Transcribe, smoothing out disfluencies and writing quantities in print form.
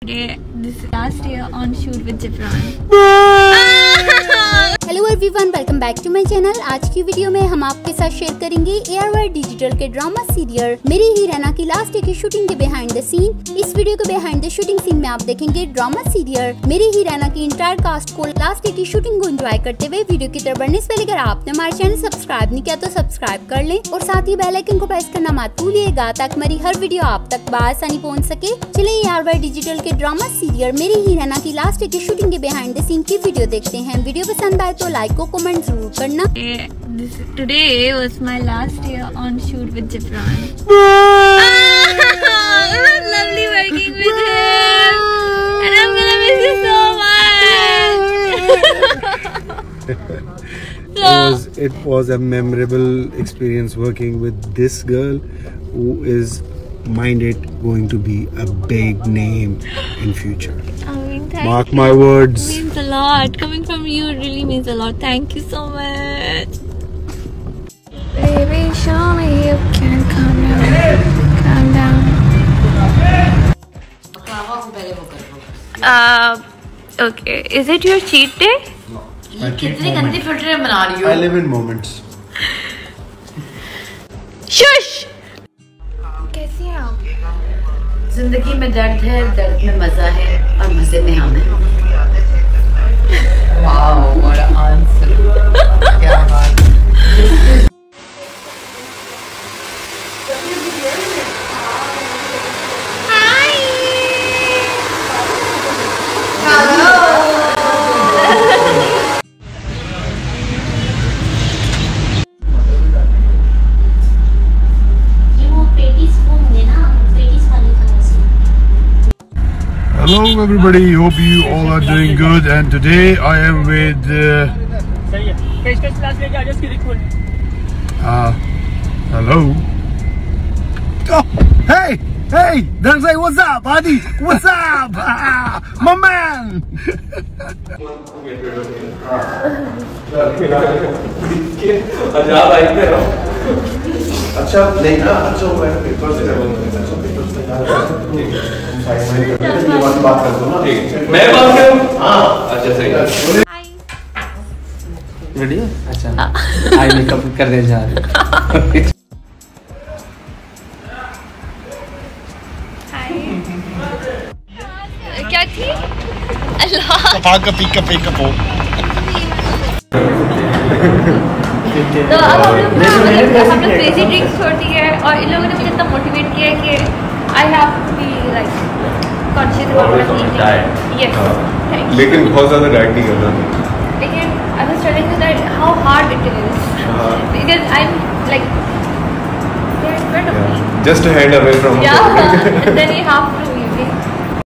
This is last day on shoot with Jibran. Hello everyone, welcome back to my channel. आज की video में हम आपके साथ शेयर करेंगे ARY डिजिटल के ड्रामा सीरियल मेरी ही रहना की लास्ट डे की शूटिंग के बिहाइंड द सीन। इस वीडियो के बिहाइंड द शूटिंग सीन में आप देखेंगे ड्रामा सीरियल मेरी ही रहना की इंटायर कास्ट को लास्ट डे की शूटिंग को एंजॉय करते हुए। वीडियो की तरफ बढ़ने से पहले अगर आपने हमारे चैनल सब्सक्राइब नहीं किया तो सब्सक्राइब कर लें और साथ ही बेल आइकन को प्रेस करना मत भूलिएगा ताकि हमारी हर वीडियो आप तक बआसानी पहुँच सके। चलिए ARY डिजिटल के ड्रामा सीरियल मेरी ही रहना की लास्ट डे की शूटिंग के बिहाइंड द सीन की वीडियो देखते हैं। वीडियो पसंद आए तो लाइक को कमेंट जरूर करना। Today was my last day on shoot with Jibran. It was lovely working with him, and I'm gonna miss you so much. It was a memorable experience working with this girl who is minded going to be a big name in future. Mark my words. It means a lot. Coming from you, it really means a lot. Thank you so much. Baby, show me you can calm down. Calm down. Okay. Is it your cheat day? कितने गंदे filter बना रही हो? I live in moments. Shush. कैसी हैं आप? जिंदगी में दर्द है, दर्द में मजा है और मजे में हम हैं। Wow, what an answer. क्या बात। Hello everybody, hope you all are doing good, and today I am with hello. Oh, hey, Zaib, what's up, buddy? What's up? My man. अच्छा नहीं ना, अच्छा मैं पेपर से बात कर दो ना। मैं बात करूं? हाँ, अच्छा सही है। रेडी है? अच्छा, आई मेकअप करने जा रहे। क्या थी? अल्लाह। कपो। तो अब हम लोग क्रेजी ड्रिंक्स छोड़ दी है और इन लोगों ने मुझे इतना मोटिवेट किया है कि I have to be like conscious about my eating. Yes, thank you. लेकिन बहुत ज़्यादा डाइट नहीं करना। लेकिन I was telling you that how hard it is because I am like there in front of me, just a hand away from yeah, and then you have to